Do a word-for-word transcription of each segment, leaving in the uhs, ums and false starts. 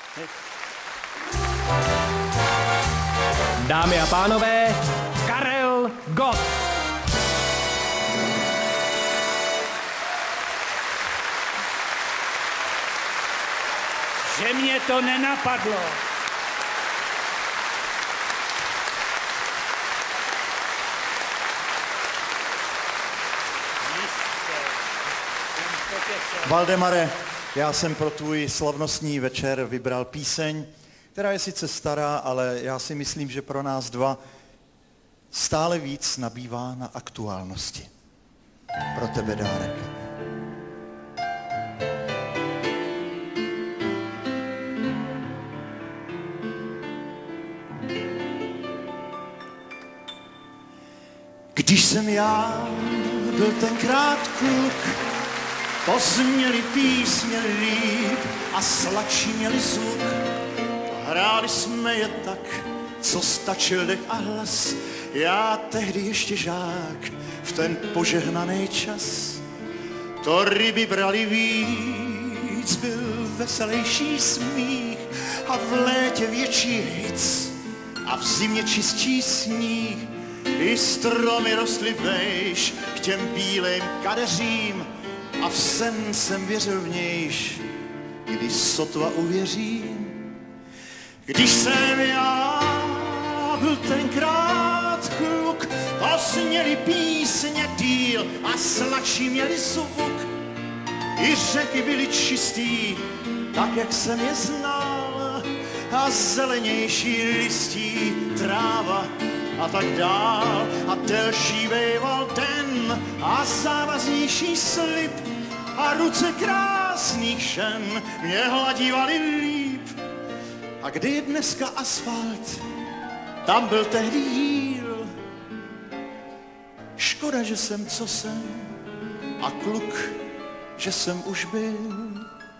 Dámy a pánové, Karel Gott. Že mě to nenapadlo. Valdemare, já jsem pro tvůj slavnostní večer vybral píseň, která je sice stará, ale já si myslím, že pro nás dva stále víc nabývá na aktuálnosti. Pro tebe dárek. Když jsem já byl tenkrát kluk, to zněly písně líp a sladší měli zvuk. Hráli jsme je tak, co stačil dech a hlas. Já tehdy ještě žák, v ten požehnaný čas. To ryby brali víc, byl veselější smích a v létě větší hic a v zimě čistší sníh. I stromy rostly vejš k těm bílým kadeřím a v sen jsem věřil v nějž, když sotva uvěřím. Když jsem já byl tenkrát kluk, to sněli písně díl a sladší měli zvuk. I řeky byly čistý, tak jak jsem je znal, a zelenější listí tráva a tak dál. A delší bejval den a závaznější slib a ruce krásných žen mě hladívali líp. A kdy je dneska asfalt, tam byl tehdy jíl. Škoda, že jsem co jsem a kluk, že jsem už byl.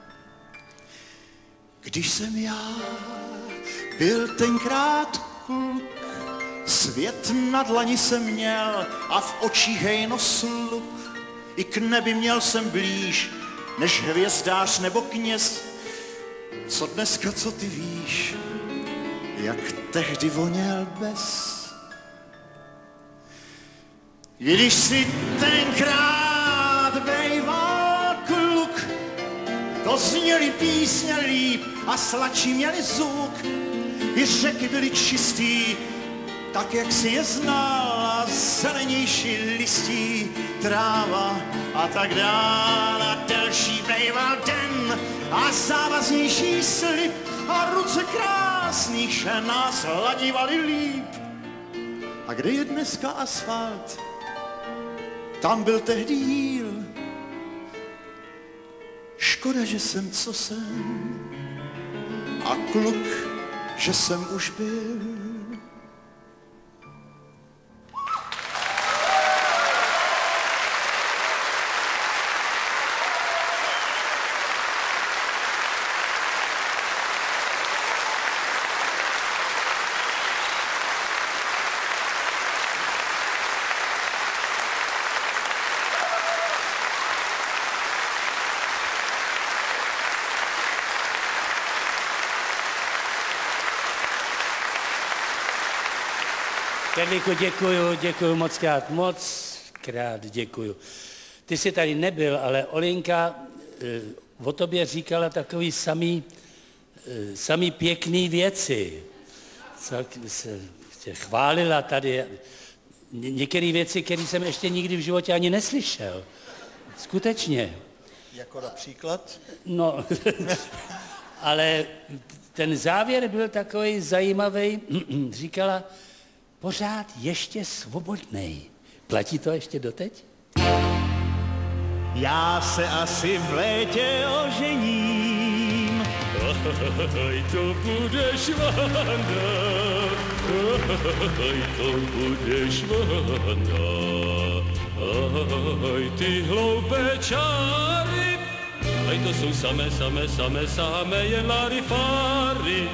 Když jsem já byl tenkrát kluk, svět na dlani jsem měl a v očích hejno sluk. I k nebi měl jsem blíž, než hvězdář nebo kněz. Co dneska, co ty víš, jak tehdy voněl bez. Když si tenkrát bejval kluk, to zněly písně líp a sladší měli zvuk. I řeky byly čistý, tak jak si je znal, a zelenější listí tráva a tak dál. A delší bejval den a závaznější slib a ruce krásných žen nás hladívali líp. A kde je dneska asfalt, tam byl tehdy jíl. Škoda, že jsem co jsem a kluk, že jsem už byl. Karlíku, děkuju, děkuju moc krát, moc krát děkuju. Ty jsi tady nebyl, ale Olinka e, o tobě říkala takový samý, e, samý pěkný věci. Co se tě chválila tady. Ně, některé věci, které jsem ještě nikdy v životě ani neslyšel. Skutečně. Jako například? No, ale ten závěr byl takový zajímavý. Říkala, pořád ještě svobodnej. Platí to ještě doteď? Já se asi v létě ožením. Aj to budeš Vanda, aj to budeš Vanda, aj ty hloupé čáry, aj to jsou samé, samé, samé, samé jen larifáry.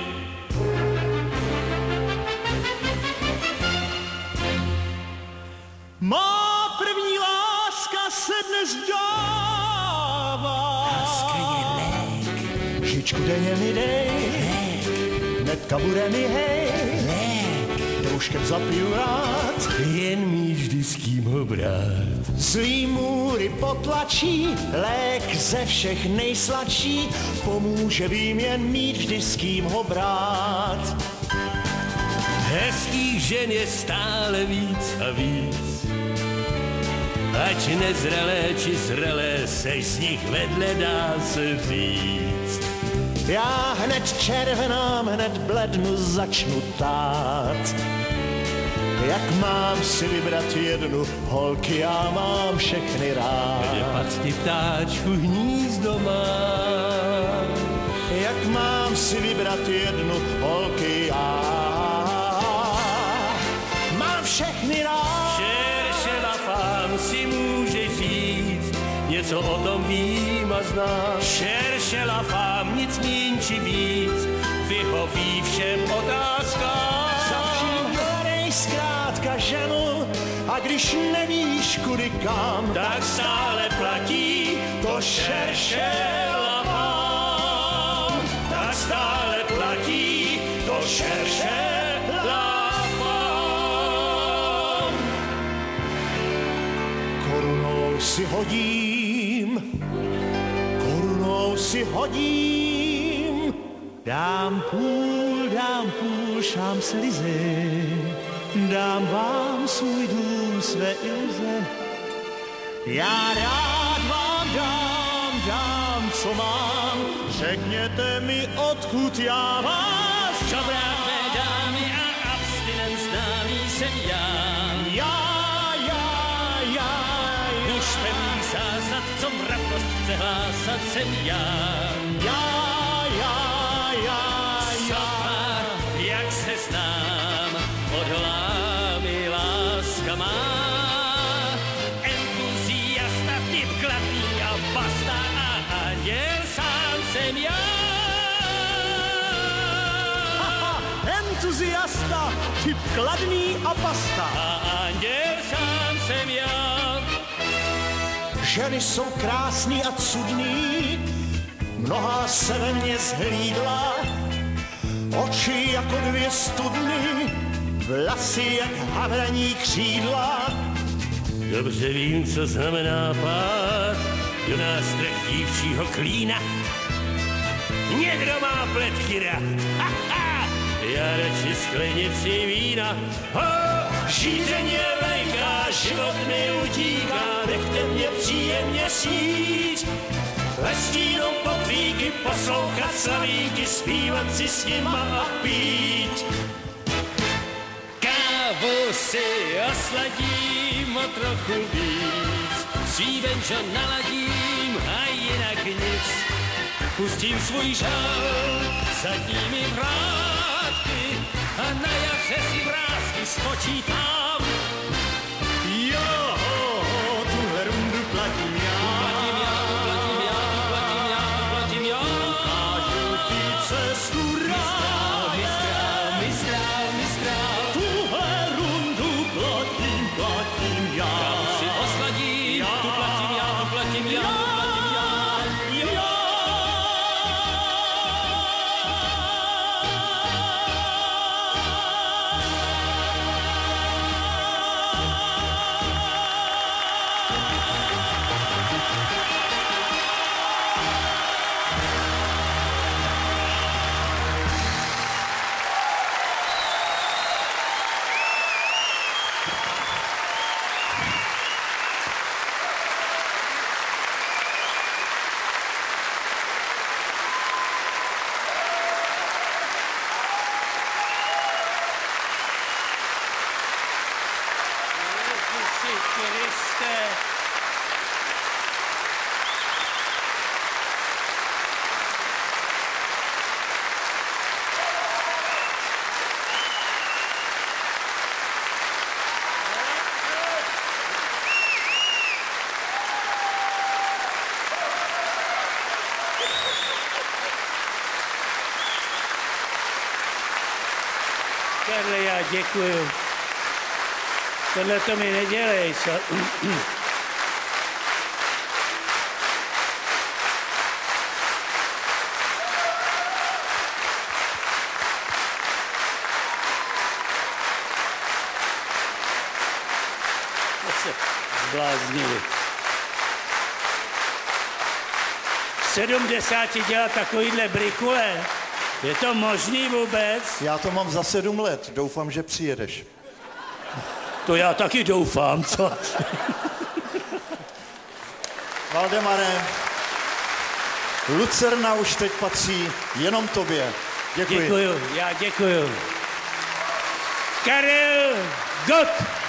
Má první láska se dnes vdává. Láska je lék. Trošku denně mi dej, hnedka bude mi hej, douškem zapiju rád, jen mi vždy s kým ho brát. Zlý můry potlačí, lék ze všech nejsladší, pomůže vím jen mít vždy s kým ho brát. Hezkých žen je stále víc a víc, ať nezrelé či zrelé, seš z nich vedle, dá se říct. Já hned červenám, hned blednu, začnu tát. Jak mám si vybrat jednu, holky, já mám všechny rád. Pat ti ptáčku hnízdo mám. Jak mám si vybrat jednu, holky, já mám všechny rád. Šeršelafám si může říct, něco o tom vím a znám. Šeršelafám nic míň či víc, vyhoví všem otázkám. Zkrátka ženu, a když nevíš kudy kam, tak stále platí to šeršelafám. Tak stále platí to šeršelafám. Korunou si hodím, korunou si hodím, dám půl, dám půl Champs-Élysées. Dám vám svůj dům, své iluze. Já rád vám dám, dám, co mám. Řekněte mi, odkud já vás. Čobrátné dámy a abstinent známý jsem já. Já, já, já, já. Už pevný zásad, co mravnost chce hlásat, jsem já. Já, já, já, já. Jak se znám, odholá mi láska má. Entuziasta, typ kladný a basta a anděl sám jsem já. Haha, entuziasta, typ kladný a basta. A anděl sám jsem já. Ženy jsou krásný a cudný, mnohá se ve mně zhlídla, oči jako dvě studny, vlasy jak havraní křídla. Dobře vím, co znamená pát do nástrah dívčího klína. Někdo má pletky rád, ha, ha, já radši sklenici vína. Ho, žízeň je veliká, život mi utíká, nechte mě příjemně snít. Ve stínu potvíky poslouchat slavíky, zpívat si s nima a pít. Kávu si osladím o trochu víc, svíbenčo naladím a jinak nic. Pustím svůj žal zadními vrátky a na jaře si vrásky spočítám. Jo, tuhle rundu platím já. Platím já, platím já, platím já, platím já. Ukážu ti cestu rád. Mistrál, mistrál, mistrál. Tuhle rundu platím, platím já. Kam si osladím, tu platím já, tu platím já, tu platím já. Kriste. Karle, já děkuju. Tohle to mi nedělej. zbláznili. V sedmdesáti dělat takovýhle brikule, je to možný vůbec? Já to mám za sedm let, doufám, že přijedeš. To já taky doufám, co? Valdemare, Lucerna už teď patří jenom tobě. Děkuji. Děkuju, já děkuju. Karel Gott!